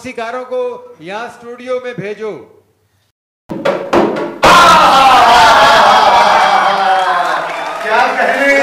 मौसीकारों को यहाँ स्टूडियो में भेजो। क्या कहने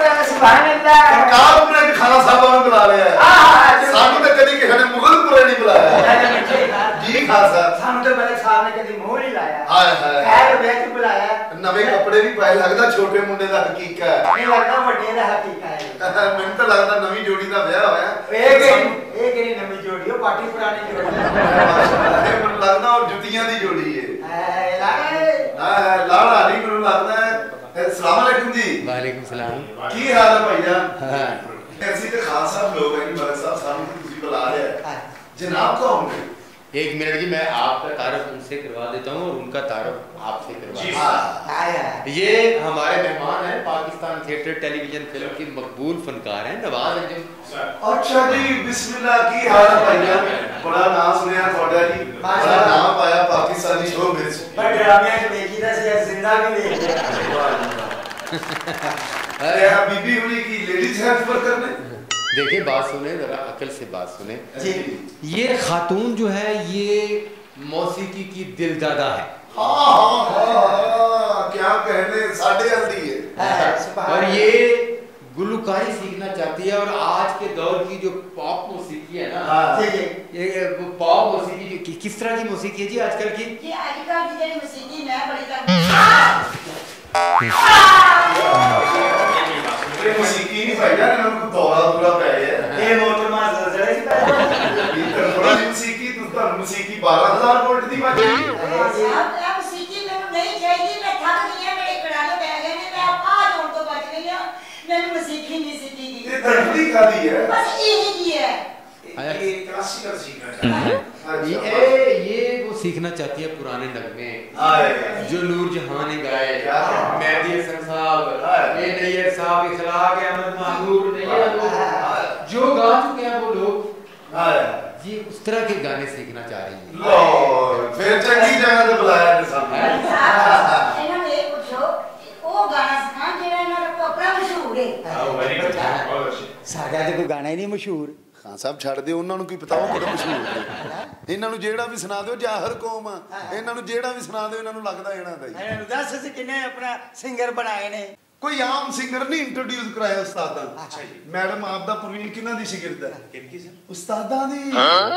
खाना साहब बुला लिया सानू तो कभी किसी ने मुगल पूरे नहीं बुलाया जी खान साहब सानू तो मलिक साहब ने कभी मुंह नहीं लाया हाय हाय खैर वेच बुलाया नवे कपड़े भी पाए लगदा छोटे मुंडे दा हकीका है नहीं लगदा ਵੱਡੇ ਦਾ ਹਕੀਕਾ ਹੈ ਮੈਨੂੰ ਤਾਂ ਲੱਗਦਾ ਨਵੀਂ ਜੋੜੀ ਦਾ ਵਿਆਹ ਹੋਇਆ ਇਹ ਕਿਹੜੀ ਨਵੀਂ ਜੋੜੀ ਉਹ ਪਾਰਟੀ ਪੁਰਾਣੀ ਜੋੜੀ ਹੈ ਮੈਨੂੰ ਲੱਗਦਾ ਉਹ ਜੁੱਤੀਆਂ ਦੀ ਜੋੜੀ ਹੈ ਲਾੜਾ ਨਹੀਂ ਮੈਨੂੰ ਲੱਗਦਾ अस्सलाम वालेकुम जी। वालेकुम सलाम। की हाल है भाईजान? ऐसी तो खान साहब लोग हैं मलिक साहब सामने तुझे बुला रहे हैं जनाब कौन है? एक मिनट की मैं आपका तारुफ उनसे करवा देता हूँ और उनका तारुफ आपसे करवा देता हूँ। ये हमारे मेहमान हैं, पाकिस्तान थिएटर टेलीविजन फिल्म के मकबूल फनकार हैं नवाज अंजुम। अच्छा जी बिस्मिल्लाह की हाल है भाईजान? बड़ा नाम सुनया थोड़ा जी, बड़ा नाम पाया पाकिस्तानी शो में पर ड्रामे में देखी था से जिंदा भी देख अरे बीबी हुई की लेडीज हेल्प पर करने। देखिए बात सुने जरा अकल से बात सुने जी। ये खातून जो है ये मौसीकी की दिलदादा है। क्या कहने साढ़े हल्दी है और ये गुलकारी सीखना चाहती है और आज के दौर की जो पॉप मौसीकी है ना ये पॉप मौसीकी किस तरह की मौसीकी है जी आजकल की? ये आजकल की जो मौसीकी मैं बड़ी मौसीकी नहीं भाईजान इनको दौरा पूरा पै है ये मोहतरमा जरा सी थोड़ा मौसीकी तो मौसीकी 12000 वोल्ट दी बात है अब मौसीकी मैंने नहीं चाहिए मैं थक गई है मेरे कड़ाले पै गए ने मैं आज हों तो बच गई हूं मैंने मौसीकी नहीं सीखी ये तकलीफ खादी है बस यही की है ये क्लासिकल सीखना चाहती है ये वो सीखना चाहती है पुराने नगमे जो नूरजहां ने गाए मेहदी हसन साहब ये नैयर साहब इखलाक अहमद महमूद नैयर जो गा चुके हैं वो लोग ये उस तरह के गाने सीखना चाह रही है। लो फिर चंगी जगह पे बुलाया ने साहब इन्होंने एक पूछो वो गाना सुना जेड़ा इन्होंने अपना मशहूर है वेरी गुड बहुत अच्छी साडा तो कोई गाना ही नहीं मशहूर खान साहब छड़ दे ਉਹਨਾਂ ਨੂੰ ਕੀ ਪਤਾ ਉਹ ਕਿਹੜਾ ਮਸ਼ਹੂਰ ਹੈ ਇਹਨਾਂ ਨੂੰ ਜਿਹੜਾ ਵੀ ਸੁਣਾ ਦਿਓ ਜ਼ਾਹਰ ਕੌਮ ਆ ਇਹਨਾਂ ਨੂੰ ਜਿਹੜਾ ਵੀ ਸੁਣਾ ਦਿਓ ਇਹਨਾਂ ਨੂੰ ਲੱਗਦਾ ਇਹਨਾਂ ਦਾ ਹੀ ਇਹਨਾਂ ਨੂੰ ਦੱਸ ਅਸੀਂ ਕਿੰਨੇ ਆਪਣਾ ਸਿੰਗਰ ਬਣਾਏ ਨੇ ਕੋਈ ਆਮ ਸਿੰਗਰ ਨਹੀਂ ਇੰਟਰੋਡਿਊਸ ਕਰਾਇਆ ਉਸਤਾਦਾਂ ਅੱਛਾ ਜੀ ਮੈਡਮ ਆਪ ਦਾ ਪ੍ਰਵੀਨ ਕਿਹਨਾਂ ਦੀ ਸ਼ਾਗਿਰਦ ਹੈ ਕਿਹਦੀ ਸਰ ਉਸਤਾਦਾਂ ਦੀ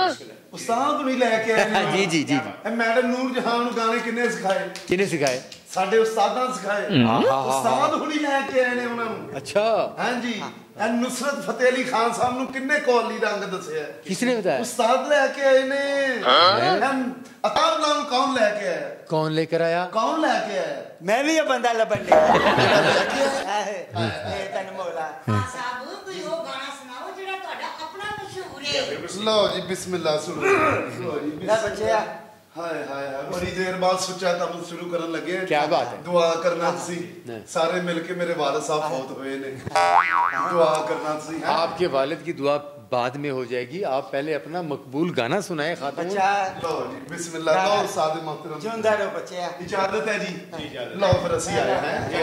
ਉਸਤਾਦ ਨੂੰ ਲੈ ਕੇ ਆਏ ਜੀ ਜੀ ਜੀ ਇਹ ਮੈਡਮ ਨੂਰ ਜਹਾਨ ਨੂੰ ਗਾਣੇ ਕਿੰਨੇ ਸਿਖਾਏ ਕਿਹਨੇ ਸਿਖਾਏ ਸਾਡੇ ਉਸਤਾਦਾਂ ਸਿਖਾਏ ਉਸਤਾਦ ਹੁਣੀ ਲੈ ਕੇ ਆਏ ਨੇ ਉਹਨਾਂ ਨੂੰ अच्छा ਹਾਂਜੀ नुसरत फतेह अली खान साहब ਨੂੰ ਕਿੰਨੇ ਕੌਲੀ ਰੰਗ ਦੱਸਿਆ किसने बताया? उस्ताद ਲੈ ਕੇ ਆਏ ਨੇ अताब नाम कौन लेके आया? कौन लेकर आया? कौन लेके आया? मैं भी ये बंदा लबन लेके आया तन मौला साहब कोई वो गाना सुनाओ जेड़ा ਤੁਹਾਡਾ ਆਪਣਾ मशहूर है। लो जी बिस्मिल्लाह सुनो लो जी ना बच्चे हाय हाय हाय बड़ी देर बाद सोचा काम शुरू करन लगे क्या बात है दुआ करना सी सारे मिलके मेरे वालिद साहब फौत हुए ने दुआ करना सी आपके वालिद की दुआ बाद में हो जाएगी आप पहले अपना मकबूल गाना सुनाए खातून। बच्चा लो जी बिस्मिल्लाह लो सादे मोहतरम जिंदा रहो बच्चे इजाजत है जी लो फिर असि आए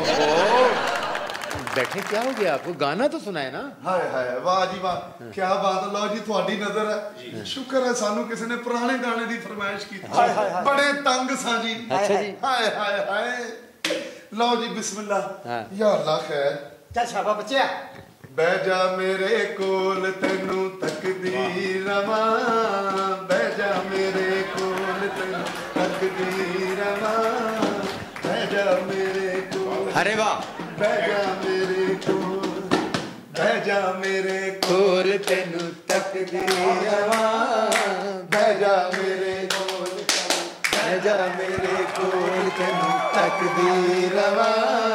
हैं बैठे क्या हो गया आपको गाना तो सुनाए ना। हाय हाय वाह जी वाह क्या बात लो जी थोड़ी नजर है शुक्र है सानू किसी ने पुराने गाने दी फरमाइश की बड़े तंग सा जी। अच्छा जी हाय हाय हाय लो जी बिस्मिल्लाह या अल्लाह खैर चल शाबा बच्चे बह जा मेरे कोल तेनू तकदीर रवा बह जा मेरे कोल तेनू तकदीर रवा बह जा मेरे कोल अरे वाह बह जा मेरे कोल बह जा मेरे कोल तेनू तकदीर रवा बह जा मेरे कोल बह जा मेरे कोल तेनू तकदीर रवा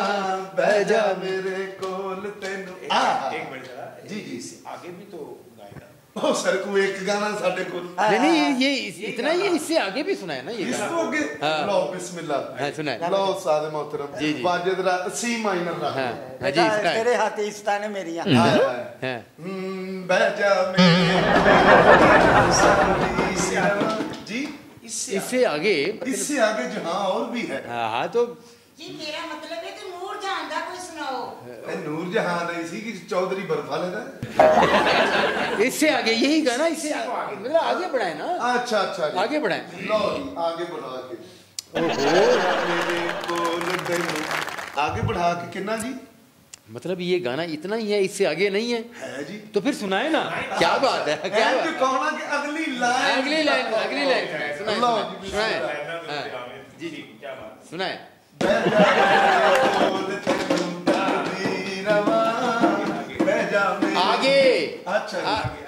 बह जा मेरे कोल तेनू एक मिनट जी जी आगे भी तो गाएगा ओ सर को एक गाना साडे को नहीं नहीं ये इतना ही इससे आगे भी सुनाए ना ये इसको आगे लो बिस्मिल्लाह हां सुनाए लो सादे मोहतरम जी जी वाजिद रा सी माइनर रा हां जी सुनाए तेरे हाथ इस्तान है मेरी हां बह जा मेरे जी इससे आगे जहां और भी है हां तो जी मेरा मतलब है कि नूर जहां दा कोई सुनाओ नूर जहां नहीं सी कि चौधरी बर्फा लेदा इससे आगे यही गाना, इससे मतलब आगे बढ़ाए ना। अच्छा अच्छा आगे बढ़ाए, लो आगे बढ़ा के आगे बढ़ा के कितना जी? मतलब ये गाना इतना ही है, इससे आगे नहीं है जी। तो फिर सुनाए ना, क्या बात है, क्या बात है? कहना कि अगली लाइन सुनाए जी जी, क्या बात सुनाए। आगे अच्छा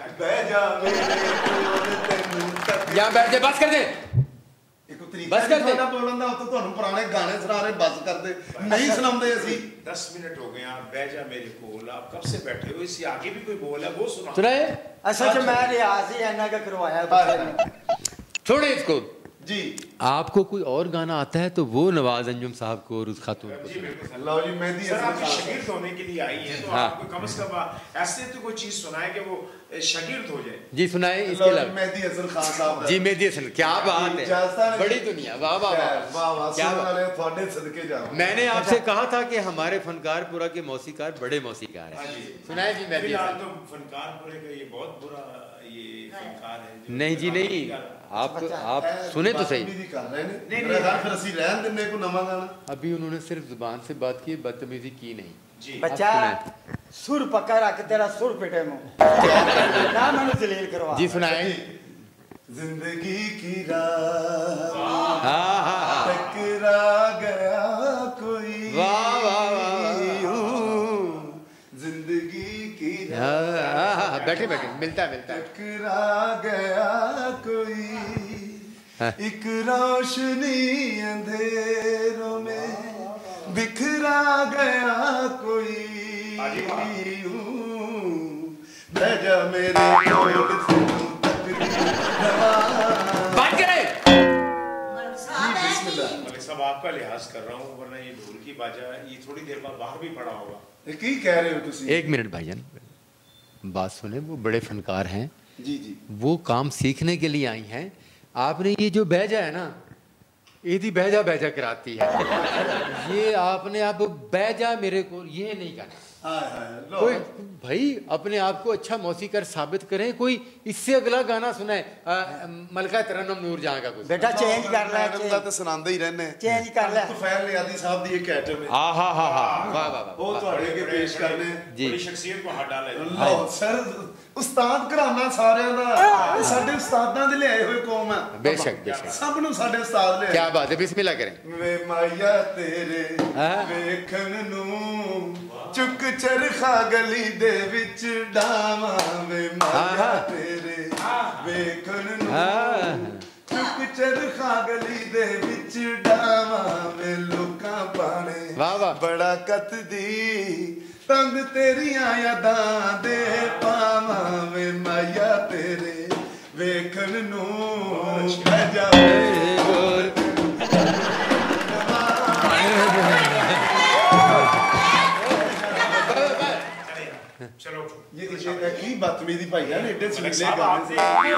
यहाँ बैठ जाए, बस कर दे, बस कर दे। बोलन दा तो ਤੁਹਾਨੂੰ ਪੁਰਾਣੇ ਗਾਣੇ ਸੁਣਾ ਰਹੇ, बस कर दे, नहीं सुनाਉਂਦੇ ਅਸੀਂ। 10 मिनट हो गए आप बैठ जा मेरे कोल, आप कब से बैठे हो? इससे आगे भी कोई बोल है वो सुना। सुनाए। असल में मैं रियाज ही ऐना का करवाया बच्चे ने। छोड़े इसको जी। आपको कोई और गाना आता है तो वो नवाज अंजुम साहब को और उस खातून को। लो जी मेहदी सर आप शागिर्द होने के लिए आई हैं तो आपको कम से कम ऐसे तो कोई चीज सुनाए कि वो शागिर्द हो जाए। जी सुनाए। इसके अलावा मेहदी हसन खान साहब जी, मेहदी हसन, क्या बात है, बड़ी दुनिया, वाह वाह वाह, क्या थोड़े सदके जाओ। मैंने आपसे कहा था कि हमारे फनकारपुरा के मौसीकार बड़े मौसीकार हैं। सुनाए जी मेहदी हसन। तो फनकारपुरे का ये बहुत बुरा ये फनकार है। नहीं जी नहीं, आप सुने तो सही। अभी उन्होंने सिर्फ जुबान से बात की, बदतमीजी की नहीं। बच्चा सुर पक्का रख, तेरा सुर पिटे मुंह ना मैंने जलील करवा। जी सुनाए। जिंदगी की राह टकरा गया कोई, वाह वाह वाह, जिंदगी की बैठे बैठे मिलता है टकरा गया कोई, एक रोशनी अंधेरों में बिखरा गया कोई, भेजा मेरे बात करे। मलिक साहब आपका लिहाज कर रहा हूँ, वरना ये ढोल की बाजा ये थोड़ी देर बाद बाहर भी पड़ा होगा। की कह रहे हो तुसी? एक मिनट भाईजान, बात सुने, वो बड़े फनकार हैं जी जी, वो काम सीखने के लिए आई हैं। आपने ये जो बैजा है ना, ईदी बैजा बैजा कराती है, ये आपने अब बैजा मेरे को ये नहीं करना। कोई भाई अपने आप को अच्छा मौसीकर साबित करें, कोई इससे अगला गाना सुनाए। मलका तरन्नुम नूर जहां का कुछ बेटा चेंज कर ले, तो सुनांदे ही रहने, चेंज कर ले। तुफैल नियाज़ी साहब दी एक आइटम है। हाँ हाँ हाँ हाँ, वाह वाह वाह, वो ਤੁਹਾਡੇ के पेश करने जी। बड़ी शख्सियत को हाथ डाले। लो सर, उस्ताद घराना सारिਆਂ ਦਾ, ਇਹ ਸਾਡੇ ਉਸਤਾਦਾਂ ਦੇ ਲਿਆਏ ਹੋਏ ਕੌਮ ਹੈ। बेशक बेशक, ਸਭ ਨੂੰ ਸਾਡੇ ਉਸਤਾਦ ਲਿਆਏ। क्या बात है, बिस्मिल्लाह करें। ਵੇ ਮਾਇਆ ਤੇਰੇ ਵੇਖਣ ਨੂੰ ਚੁੱਕ ਚਰਖਾ ਗਲੀ ਦੇ ਵਿੱਚ ਡਾਵਾਂ, ਵੇ ਮਾਇਆ ਤੇਰੇ ਵੇਖਣ ਨੂੰ ਚੁੱਕ ਚਰਖਾ ਗਲੀ ਦੇ ਵਿੱਚ ਡਾਵਾਂ, ਵੇ ਲੋਕਾਂ ਪਾਣੇ ਬੜਾ ਕੱਤਦੀ ਤੰਗ ਤੇਰੀਆਂ ਯਾਦਾਂ ਦੇ ਪਾਵਾਂ, ਵੇ ਮਾਇਆ ਤੇਰੇ ਵੇਖਣ ਨੂੰ ਬਹਿ ਜਾਵੇ। चलो ये की बदतमीजी भाई जान, एडे सुनीले गाने से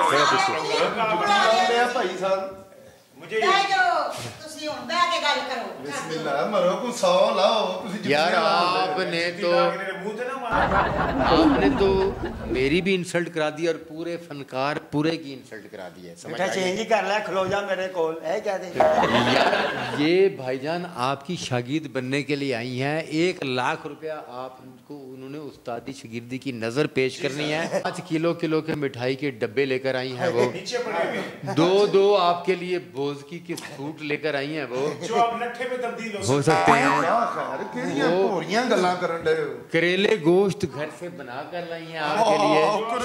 भाई साहब मुझे ਤੁਸੀਂ ਹੁਣ ਬਹਿ ਕੇ ਗੱਲ ਕਰੋ। बिस्मिल्लाह मरो को 100 लाओ तुसी। यार आपने तो मेरी भी इंसल्ट करा दी और पूरे फनकार पूरे की इंसल्ट करा दी है। बेटा चेंज ही कर ले, खलो जा मेरे कोल, है क्या दे। यार ये भाईजान आपकी शागिर्द बनने के लिए आई हैं, 1 लाख रुपया आपको उन्होंने उस्तादी शागिर्दी की नजर पेश करनी है। 5 किलो के मिठाई के डब्बे लेकर आई हैं वो, 2 आपके लिए बोजकी के सूट लेकर आई हैं वो, जो आप लट्ठे में तब्दील हो सकते हैं। करेले गोश्त घर से बना कर लाई हैं आपके लिए।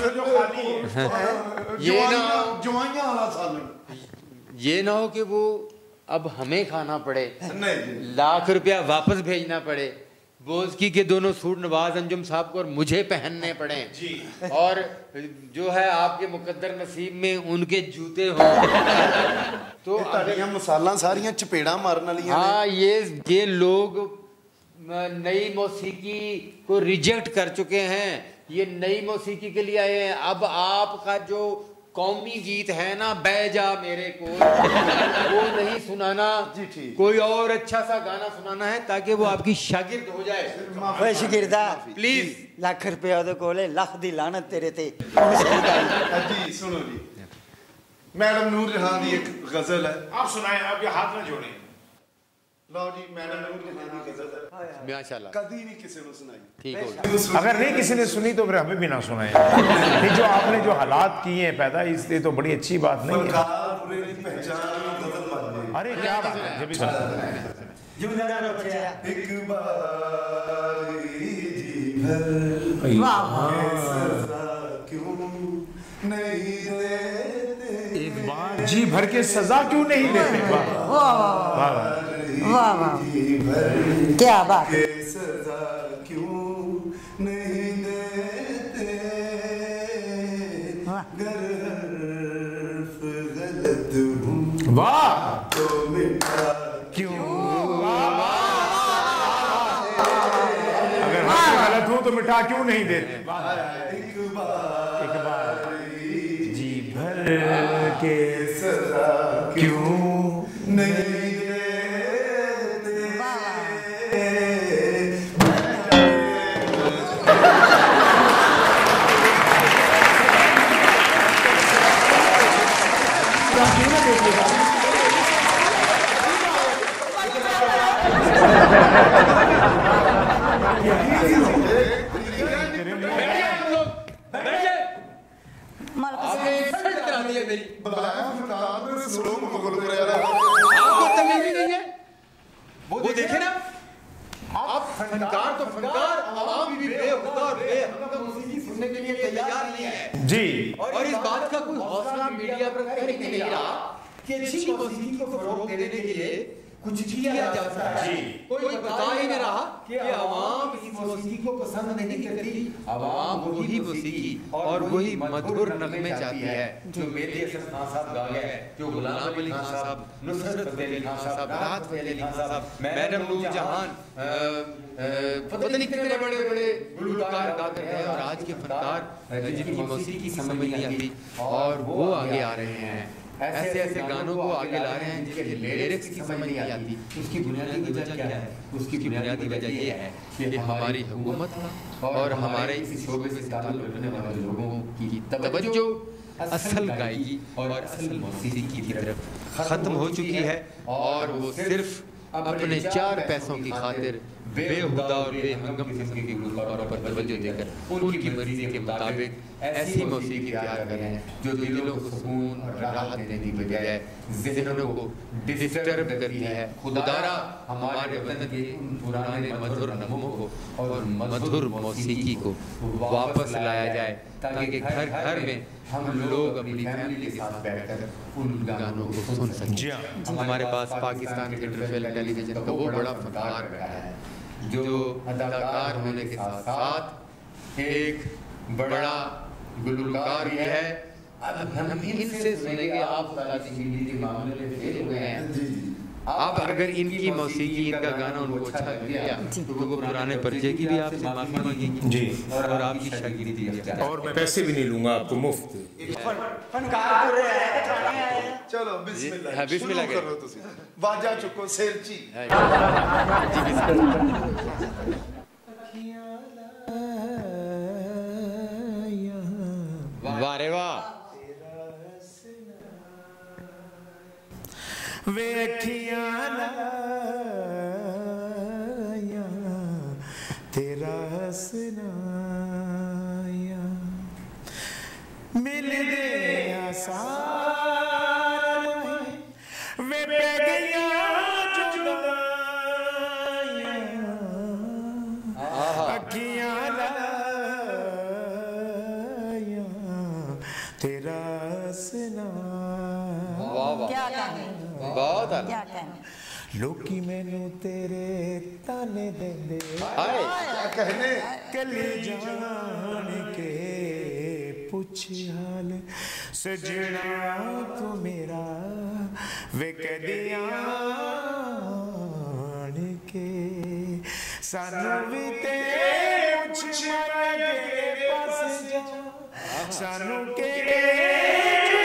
ये ना हो कि वो अब हमें खाना पड़े, लाख रुपया वापस भेजना पड़े, बोजकी के दोनों सूट नवाज अंजुम साहब को और मुझे पहनने पड़े, और जो है आपके मुकद्दर नसीब में उनके जूते हो तो मसाला सारियां चपेड़ा मारने वाली। हाँ, ये लोग नई मौसीकी को रिजेक्ट कर चुके हैं, ये नई मौसीकी के लिए आए हैं। अब आपका जो कौमी गीत है ना बैजा मेरे को वो नहीं सुनाना जी ठीक। कोई और अच्छा सा गाना सुनाना है ताकि वो आपकी शागिर्द हो जाए। ਓਏ ਸ਼ਾਗਿਰਦਾ प्लीज ਲੱਖ ਰੁਪਏ ਉਹਦੇ ਕੋਲੇ ਲੱਖ ਦੀ ਲਾਨਤ ਤੇਰੇ ਤੇ जी सुनो जी मैडम नूर जहां दी एक गजल है। आप सुनाएं, आप ये हाथ ना जोड़ें। लो जी मैडम नूर जहां दी गजल है, माशाल्लाह कभी भी किसी ने सुनाई। ठीक हो गया। अगर नहीं किसी ने सुनी तो फिर हमें भी ना सुनाए। ये जो आपने जो हालात किए हैं पैदा, इसलिए तो बड़ी अच्छी बात नहीं है। फनकार पूरे की पहचान गजल बन गई। अरे क्या बात है, जब भी सुना। एक बार जी भर सजा क्यों नहीं देते, एक बार जी भर के सजा क्यों नहीं देते? वाह वाह वाह वाह, जी भर क्या बात। के सजा क्यों नहीं देते, गर हर्फ गलत हूँ वाह तो मिटा क्यों? अगर हम गलत हूँ तो मिटा क्यों नहीं देते? एक बार जी भर के सजा क्यों नहीं देते। आपने इंसल्ट करा दी है मेरी। बुलाया फनकार में सुनो मुगल को यार। आपको तमीज ही नहीं है। वो देखे ना, आप फनकार तो फनकार, आवाम भी बेहुदा और बेहंगा मौसीकी सुनने के लिए तैयार नहीं है जी। और इस बात का कोई हौसला मीडिया पर कर ही नहीं रहा कि अच्छी मौसीकी को फरोग देने के लिए कुछ किया जा सकता है। कोई बता ही नहीं रहा कि आवाम इस मौसीकी को पसंद नहीं करती। आवाम वही मौसीकी और वही मधुर नगमे चाहती है जो मेहदी हसन खान साहब गा गए, जो गुलाम अली खान साहब, नुसरत फतेह अली खान साहब, राहत फतेह अली खान साहब, मैडम नूर जहान, पता नहीं कितने बड़े बड़े गुलकार गाकर गए और आज के फनकार जिनकी मौसीकी समझ नहीं आती और वो आगे आ रहे हैं, ऐसे ऐसे गानों को आगे ला रहे हैं जिनके लिरिक्स की समझ नहीं आती। उसकी बुनियादी वजह क्या है? उसकी बुनियादी वजह ये है कि हमारी हुकूमत और हमारे इस शोबे से ताल्लुक़ रखने वाले लोगों की तवज्जो असल गायकी और असल मौसीकी की तरफ ख़त्म हो चुकी है और वो सिर्फ अपने 4 पैसों की खातिर बेहुदा और बेहंगम किस्म के गुलकारों पर तवज्जो देकर उनकी मर्जी के मुताबिक ऐसी मौसीकी तैयार कर रहे हैं जो दिलों को सुकून और राहत देने की बजाय ज़हनों को डिस्टर्ब करती है। खुदारा हमारे वतन के उन पुराने मधुर नगमों को और मधुर मौसीकी को वापस लाया जाए ताकि घर घर में हम लोग अपनी फैमिली के साथ बैठकर उन गानों को सुन सकें। हमारे पास पाकिस्तान के ट्रिपल टेलीविजन का वो बड़ा फनकार बैठा है जो अदाकार होने के साथ साथ एक बड़ा गुलकार भी है। अब हम इनसे सुनेंगे, आप के मामले में फेल हुए हैं। आप अगर इनकी मौसीकी, इनका गाना उनको अच्छा लगा तो वो पुराने परिचय की भी आपसे माफी मांगेंगे जी और आपकी शागिर्दी भी। और मैं पैसे भी नहीं लूंगा आपको मुफ्त। फनकार पूरे है। चलो बिस्मिल्लाह। हाँ, बिस्मिल्लाह शुरू करो तुसी। वाजा चुको सेरची। जी बिस्मिल्लाह। वाह रे वाह। वेखिया तेरा हसना मिल दे आसान वे पे गया अखियां तेरा हसना। क्या कहने, बहुत क्या कहने। लोकी मैनू तेरे ताने देंदे हाय कहने कली जान के पुछ हाल सजना तू मेरा वे कदियां के सानू भी ते पुछ मारे पास जा सानू के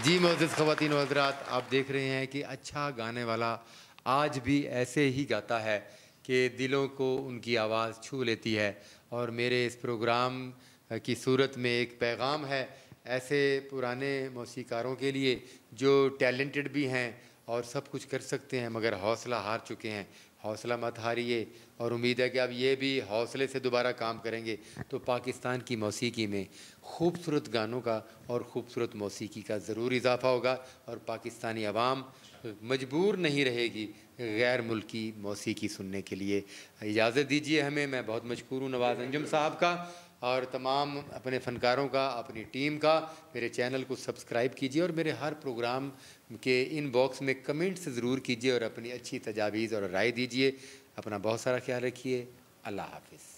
जी मोअज़्ज़िज़ ख़वातीन व हज़रात, आप देख रहे हैं कि अच्छा गाने वाला आज भी ऐसे ही गाता है कि दिलों को उनकी आवाज़ छू लेती है। और मेरे इस प्रोग्राम की सूरत में एक पैगाम है ऐसे पुराने मौसीकारों के लिए जो टैलेंटेड भी हैं और सब कुछ कर सकते हैं मगर हौसला हार चुके हैं। हौसला मत हारिए और उम्मीद है कि आप ये भी हौसले से दोबारा काम करेंगे तो पाकिस्तान की मौसीकी में खूबसूरत गानों का और ख़ूबसूरत मौसीकी का ज़रूर इजाफ़ा होगा और पाकिस्तानी अवाम मजबूर नहीं रहेगी गैर मुल्की मौसीकी सुनने के लिए। इजाज़त दीजिए हमें। मैं बहुत मशकूर हूँ नवाज़ अंजुम साहब का और तमाम अपने फ़नकारों का, अपनी टीम का। मेरे चैनल को सब्सक्राइब कीजिए और मेरे हर प्रोग्राम के इनबॉक्स में कमेंट्स ज़रूर कीजिए और अपनी अच्छी तजावीज़ और राय दीजिए। अपना बहुत सारा ख्याल रखिए। अल्लाह हाफ़िज़।